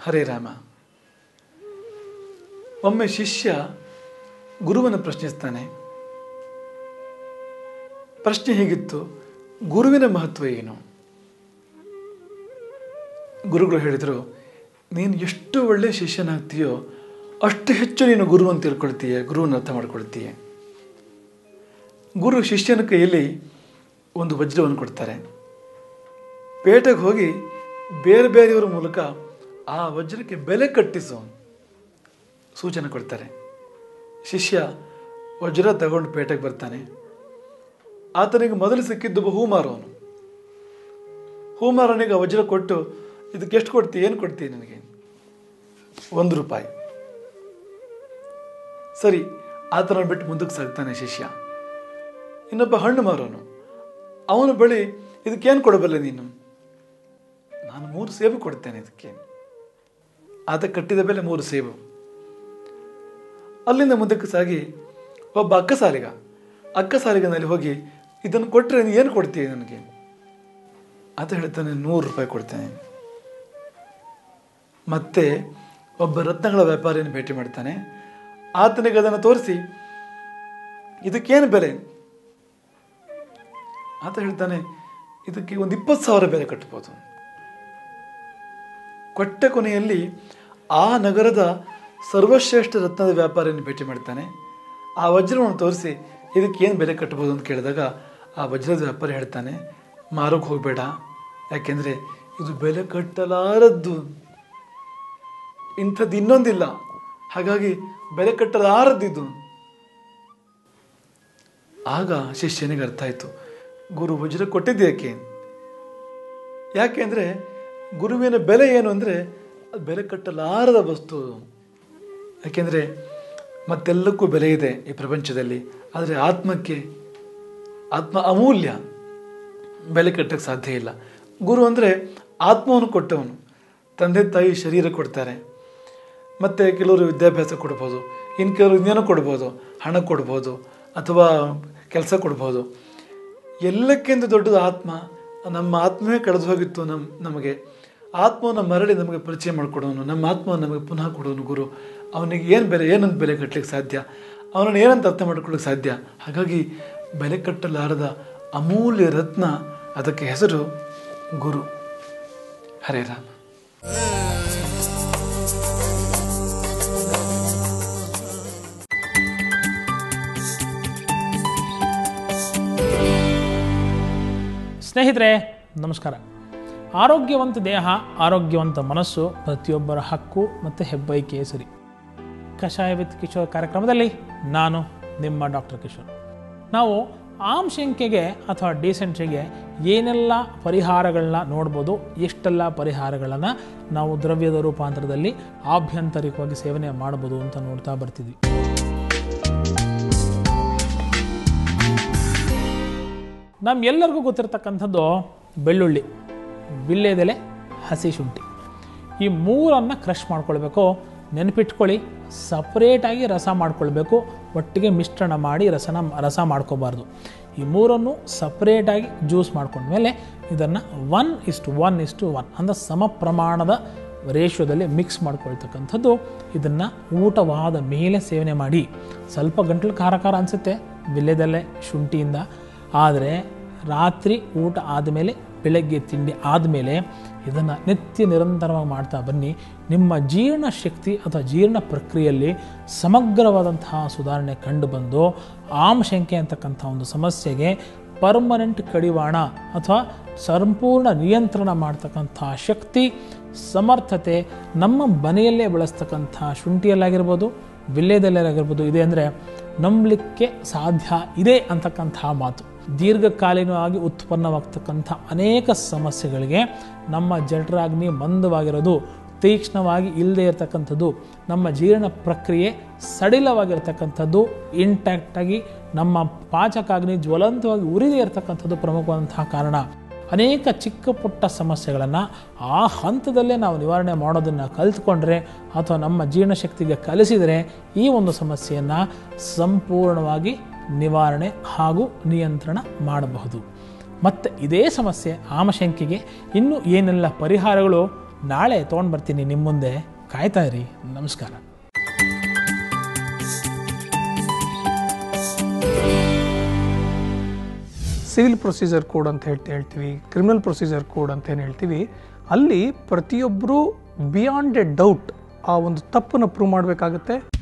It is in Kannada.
ಹರೇ ರಾಮ. ಒಮ್ಮೆ ಶಿಷ್ಯ ಗುರುವನ್ನು ಪ್ರಶ್ನಿಸ್ತಾನೆ. ಪ್ರಶ್ನೆ ಹೀಗಿತ್ತು, ಗುರುವಿನ ಮಹತ್ವ ಏನು? ಗುರುಗಳು ಹೇಳಿದರು, ನೀನು ಎಷ್ಟು ಒಳ್ಳೆಯ ಶಿಷ್ಯನಾಗ್ತೀಯೋ ಅಷ್ಟು ಹೆಚ್ಚು ನೀನು ಗುರುವನ್ನು ತಿಳ್ಕೊಳ್ತೀಯ, ಗುರುವನ್ನು ಅರ್ಥ ಮಾಡ್ಕೊಳ್ತೀಯ. ಗುರು ಶಿಷ್ಯನ ಕೈಯಲ್ಲಿ ಒಂದು ವಜ್ರವನ್ನು ಕೊಡ್ತಾರೆ. ಪೇಟೆಗೆ ಹೋಗಿ ಬೇರೆ ಬೇರೆಯವರ ಮೂಲಕ ಆ ವಜ್ರಕ್ಕೆ ಬೆಲೆ ಕಟ್ಟಿಸೋ ಸೂಚನೆ ಕೊಡ್ತಾರೆ. ಶಿಷ್ಯ ವಜ್ರ ತಗೊಂಡು ಪೇಟೆಗೆ ಬರ್ತಾನೆ. ಆತನಿಗೆ ಮೊದಲು ಸಿಕ್ಕಿದ್ದು ಹೂಮಾರವನು. ಹೂಮಾರನಿಗೆ ಆ ವಜ್ರ ಕೊಟ್ಟು, ಇದಕ್ಕೆ ಎಷ್ಟು ಕೊಡ್ತೀಯ, ಏನು ಕೊಡ್ತೀಯ ನನಗೆ? 1 ರೂಪಾಯಿ. ಸರಿ, ಆತನ ಬಿಟ್ಟು ಮುಂದಕ್ಕೆ ಸಾಗ್ತಾನೆ ಶಿಷ್ಯ. ಇನ್ನೊಬ್ಬ ಹಣ್ಣು ಮಾರೋನು, ಅವನ ಬಳಿ ಇದಕ್ಕೇನು ಕೊಡಬಲ್ಲೆ ನೀನು? ನಾನು 3 ಸೇಬು ಕೊಡ್ತೇನೆ ಇದಕ್ಕೆ. ಆತ ಕಟ್ಟಿದ ಬೆಲೆ 3 ಸೇಬು. ಅಲ್ಲಿಂದ ಮುಂದಕ್ಕೆ ಸಾಗಿ ಒಬ್ಬ ಅಕ್ಕಸಾಲಿಗನಲ್ಲಿ ಹೋಗಿ, ಇದನ್ನು ಕೊಟ್ಟರೆ ನೀನು ಏನು ಕೊಡ್ತೀಯ ನನಗೆ? ಆತ ಹೇಳ್ತಾನೆ, 100 ರೂಪಾಯಿ ಕೊಡ್ತೇನೆ. ಮತ್ತೆ ಒಬ್ಬ ರತ್ನಗಳ ವ್ಯಾಪಾರಿಯನ್ನು ಭೇಟಿ ಮಾಡ್ತಾನೆ. ಆತನಿಗೆ ಅದನ್ನು ತೋರಿಸಿ, ಇದಕ್ಕೇನು ಬೆಲೆ? ಆತ ಹೇಳ್ತಾನೆ, ಇದಕ್ಕೆ ಒಂದು 20,000 ಬೆಲೆ ಕಟ್ಬೋದು. ಕೊಟ್ಟ ಕೊನೆಯಲ್ಲಿ ಆ ನಗರದ ಸರ್ವಶ್ರೇಷ್ಠ ರತ್ನದ ವ್ಯಾಪಾರಿಯನ್ನು ಭೇಟಿ ಮಾಡ್ತಾನೆ. ಆ ವಜ್ರವನ್ನು ತೋರಿಸಿ, ಇದಕ್ಕೆ ಏನು ಬೆಲೆ ಕಟ್ಬೋದು ಅಂತ ಕೇಳಿದಾಗ ಆ ವಜ್ರದ ವ್ಯಾಪಾರಿ ಹೇಳ್ತಾನೆ, ಮಾರೋಕ್ಕೆ ಹೋಗಬೇಡ, ಯಾಕೆಂದರೆ ಇದು ಬೆಲೆ ಕಟ್ಟಲಾರದ್ದು, ಇಂಥದ್ದು ಇನ್ನೊಂದಿಲ್ಲ, ಹಾಗಾಗಿ ಬೆಲೆ ಕಟ್ಟಲಾರದ್ದಿದ್ದು. ಆಗ ಶಿಷ್ಯನಿಗೆ ಅರ್ಥ ಆಯಿತು, ಗುರು ವಜ್ರ ಕೊಟ್ಟಿದ್ದು ಯಾಕೆ ಅಂದರೆ ಗುರುವಿನ ಬೆಲೆ ಏನು ಅಂದರೆ ಅದು ಬೆಲೆ ಕಟ್ಟಲಾರದ ವಸ್ತು. ಯಾಕೆಂದರೆ ಮತ್ತೆಲ್ಲಕ್ಕೂ ಬೆಲೆ ಇದೆ ಈ ಪ್ರಪಂಚದಲ್ಲಿ, ಆದರೆ ಆತ್ಮ ಅಮೂಲ್ಯ, ಬೆಲೆ ಕಟ್ಟಕ್ಕೆ ಸಾಧ್ಯ ಇಲ್ಲ. ಗುರು ಅಂದರೆ ಆತ್ಮವನ್ನು ಕೊಟ್ಟವನು. ತಂದೆ ತಾಯಿ ಶರೀರ ಕೊಡ್ತಾರೆ, ಮತ್ತು ಕೆಲವರು ವಿದ್ಯಾಭ್ಯಾಸ ಕೊಡ್ಬೋದು, ಇನ್ನು ಕೆಲವರು ಇನ್ನೇನೋ ಕೊಡ್ಬೋದು, ಹಣ ಕೊಡ್ಬೋದು, ಅಥವಾ ಕೆಲಸ ಕೊಡ್ಬೋದು. ಎಲ್ಲಕ್ಕಿಂತ ದೊಡ್ಡದು ಆತ್ಮ. ನಮ್ಮ ಆತ್ಮವೇ ಕಳೆದು ಹೋಗಿತ್ತು. ನಮಗೆ ಆತ್ಮವನ್ನು ಮರಳಿ ನಮಗೆ ಪರಿಚಯ ಮಾಡಿಕೊಡೋನು, ನಮ್ಮ ಆತ್ಮವನ್ನು ನಮಗೆ ಪುನಃ ಕೊಡೋನು ಗುರು. ಅವನಿಗೆ ಏನಂತ ಬೆಲೆ ಕಟ್ಟಲಿಕ್ಕೆ ಸಾಧ್ಯ? ಅವನನ್ನು ಏನಂತ ಅರ್ಥ ಮಾಡ್ಕೊಳ್ಳಿಕ್ಕೆ ಸಾಧ್ಯ? ಹಾಗಾಗಿ ಬೆಲೆ ಕಟ್ಟಲಾರದ ಅಮೂಲ್ಯ ರತ್ನ, ಅದಕ್ಕೆ ಹೆಸರು ಗುರು. ಹರೇ ರಾಮ. ಸ್ನೇಹಿತರೆ ನಮಸ್ಕಾರ. ಆರೋಗ್ಯವಂತ ದೇಹ, ಆರೋಗ್ಯವಂತ ಮನಸ್ಸು ಪ್ರತಿಯೊಬ್ಬರ ಹಕ್ಕು ಮತ್ತು ಹೆಬ್ಬಯಕೆಯೇ ಸರಿ. ಕಷಾಯ ವಿತ್ ಕಿಶೋರ್ ಕಾರ್ಯಕ್ರಮದಲ್ಲಿ ನಾನು ನಿಮ್ಮ ಡಾಕ್ಟರ್ ಕಿಶೋರ್. ನಾವು ಆಮಶಂಕೆಗೆ ಅಥವಾ ಡಿಸೆಂಟ್ರಿಗೆ ಏನೆಲ್ಲ ಪರಿಹಾರಗಳನ್ನ ನೋಡ್ಬೋದು, ಎಷ್ಟೆಲ್ಲ ಪರಿಹಾರಗಳನ್ನು ನಾವು ದ್ರವ್ಯದ ರೂಪಾಂತರದಲ್ಲಿ ಆಭ್ಯಂತರಿಕವಾಗಿ ಸೇವನೆ ಮಾಡ್ಬೋದು ಅಂತ ನೋಡ್ತಾ ಬರ್ತಿದ್ವಿ. ನಮ್ಮೆಲ್ಲರಿಗೂ ಗೊತ್ತಿರತಕ್ಕಂಥದ್ದು ಬೆಳ್ಳುಳ್ಳಿ, ವಿಳ್ಯೆದೆಲೆ, ಹಸಿ ಶುಂಠಿ, ಈ 3 ಕ್ರಷ್ ಮಾಡ್ಕೊಳ್ಬೇಕು. ನೆನಪಿಟ್ಕೊಳ್ಳಿ, ಸಪ್ರೇಟಾಗಿ ರಸ ಮಾಡ್ಕೊಳ್ಬೇಕು, ಒಟ್ಟಿಗೆ ಮಿಶ್ರಣ ಮಾಡಿ ರಸ ಮಾಡ್ಕೋಬಾರ್ದು. ಈ 3 ಸಪ್ರೇಟಾಗಿ ಜ್ಯೂಸ್ ಮಾಡ್ಕೊಂಡ್ಮೇಲೆ ಇದನ್ನು 1:1:1 ಅಂದರೆ ಸಮ ಪ್ರಮಾಣದ ರೇಷಿಯೋದಲ್ಲಿ ಮಿಕ್ಸ್ ಮಾಡ್ಕೊಳ್ತಕ್ಕಂಥದ್ದು. ಇದನ್ನು ಊಟವಾದ ಮೇಲೆ ಸೇವನೆ ಮಾಡಿ. ಸ್ವಲ್ಪ ಗಂಟಲು ಖಾರ ಅನಿಸುತ್ತೆ ವಿಳ್ಯೆದೆಲೆ ಶುಂಠಿಯಿಂದ, ಆದರೆ ರಾತ್ರಿ ಊಟ ಆದಮೇಲೆ, ಬೆಳಗ್ಗೆ ತಿಂಡಿ ಆದಮೇಲೆ ಇದನ್ನು ನಿರಂತರವಾಗಿ ಮಾಡ್ತಾ ಬನ್ನಿ. ನಿಮ್ಮ ಜೀರ್ಣಶಕ್ತಿ ಅಥವಾ ಜೀರ್ಣ ಪ್ರಕ್ರಿಯೆಯಲ್ಲಿ ಸಮಗ್ರವಾದಂತಹ ಸುಧಾರಣೆ ಕಂಡುಬಂದು ಆಮಶಂಕೆ ಅಂತಕ್ಕಂಥ ಒಂದು ಸಮಸ್ಯೆಗೆ ಪರ್ಮನೆಂಟ್ ಕಡಿವಾಣ ಅಥವಾ ಸಂಪೂರ್ಣ ನಿಯಂತ್ರಣ ಮಾಡ್ತಕ್ಕಂಥ ಶಕ್ತಿ, ಸಮರ್ಥತೆ ನಮ್ಮ ಮನೆಯಲ್ಲೇ ಬಳಸ್ತಕ್ಕಂಥ ಶುಂಠಿಯಲ್ಲಾಗಿರ್ಬೋದು, ವಿಳ್ಯೆದೆಲೆಯಾಗಿರ್ಬೋದು ಇದೆ ಅಂದರೆ ನಂಬಲಿಕ್ಕೆ ಸಾಧ್ಯ ಇದೆ ಅಂತಕ್ಕಂಥ ಮಾತು. ದೀರ್ಘಕಾಲೀನವಾಗಿ ಉತ್ಪನ್ನವಾಗ್ತಕ್ಕಂಥ ಅನೇಕ ಸಮಸ್ಯೆಗಳಿಗೆ ನಮ್ಮ ಜಠರಾಗ್ನಿ ಮಂದವಾಗಿರೋದು, ತೀಕ್ಷ್ಣವಾಗಿ ಇಲ್ಲದೆ ಇರತಕ್ಕಂಥದ್ದು, ನಮ್ಮ ಜೀರ್ಣ ಪ್ರಕ್ರಿಯೆ ಸಡಿಲವಾಗಿರ್ತಕ್ಕಂಥದ್ದು, ಇಂಟ್ಯಾಕ್ಟಾಗಿ ನಮ್ಮ ಪಾಚಕಾಗ್ನಿ ಜ್ವಲಂತವಾಗಿ ಉರಿದೇ ಇರತಕ್ಕಂಥದ್ದು ಪ್ರಮುಖವಾದಂತಹ ಕಾರಣ. ಅನೇಕ ಚಿಕ್ಕ ಪುಟ್ಟ ಸಮಸ್ಯೆಗಳನ್ನು ಆ ಹಂತದಲ್ಲೇ ನಾವು ನಿವಾರಣೆ ಮಾಡೋದನ್ನು ಕಲಿತ್ಕೊಂಡ್ರೆ ಅಥವಾ ನಮ್ಮ ಜೀರ್ಣಶಕ್ತಿಗೆ ಕಲಿಸಿದರೆ ಈ ಒಂದು ಸಮಸ್ಯೆಯನ್ನು ಸಂಪೂರ್ಣವಾಗಿ ನಿವಾರಣೆ ಹಾಗೂ ನಿಯಂತ್ರಣ ಮಾಡಬಹುದು. ಮತ್ತು ಇದೇ ಸಮಸ್ಯೆ ಆಮಶಂಕೆಗೆ ಇನ್ನೂ ಏನೆಲ್ಲ ಪರಿಹಾರಗಳು ನಾಳೆ ತೊಗೊಂಡು ಬರ್ತೀನಿ ನಿಮ್ಮ ಮುಂದೆ. ಕಾಯ್ತಾ ಇರಿ. ನಮಸ್ಕಾರ. ಸಿವಿಲ್ ಪ್ರೊಸೀಜರ್ ಕೋಡ್ ಅಂತ ಹೇಳ್ತೀವಿ, ಕ್ರಿಮಿನಲ್ ಪ್ರೊಸೀಜರ್ ಕೋಡ್ ಅಂತ ಏನು ಹೇಳ್ತೀವಿ, ಅಲ್ಲಿ ಪ್ರತಿಯೊಬ್ಬರು ಬಿಯಾಂಡ್ ಎ ಡೌಟ್ ಆ ಒಂದು ತಪ್ಪನ್ನು ಪ್ರೂವ್ ಮಾಡಬೇಕಾಗುತ್ತೆ.